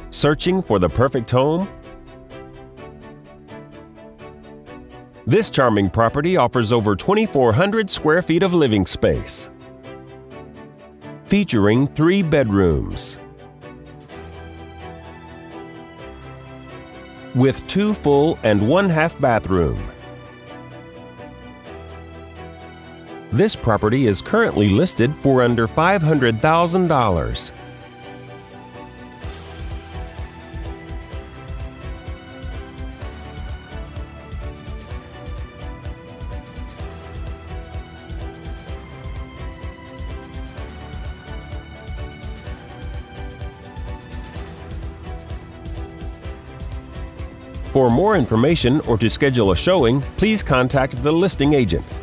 Searching for the perfect home? This charming property offers over 2,400 square feet of living space, featuring 3 bedrooms with 2 full and 1 half bathroom. This property is currently listed for under $500,000. For more information or to schedule a showing, please contact the listing agent.